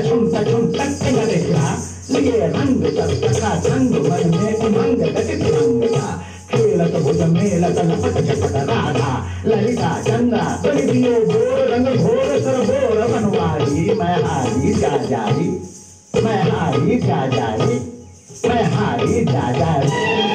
सचुम सचुम सत्य देखा लिए रंग चक्का रंग मन में उमंग गति रंग का खेलत भुज मेलत लपट चपट राधा ललिता चंद्रा बलि दियो बोर रंग घोर सर बोर बनवारी मैं हारी जा जारी मैं हारी जा जारी मैं हारी जा जारी